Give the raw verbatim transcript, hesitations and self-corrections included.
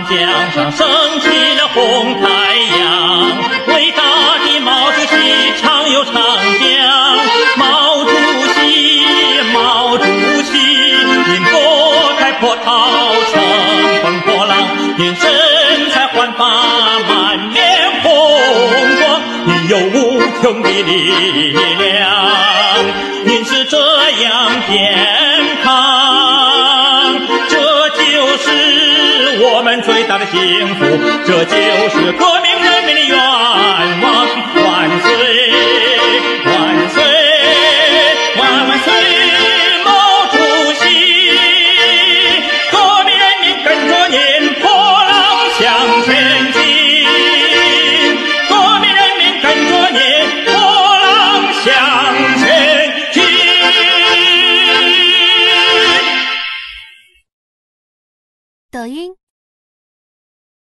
江上升起了红太阳，伟大的毛主席常有长讲。毛主席，毛主席，您拨开波涛乘风破浪，您身材焕发满面红光，您有无穷的力量，您是这样健康，这就是我们最大的幸福，这就是革命人民的愿望。万岁万岁万万岁，毛主席，革命人民跟着您破浪向前进，革命人民跟着您破浪向前进。 抖音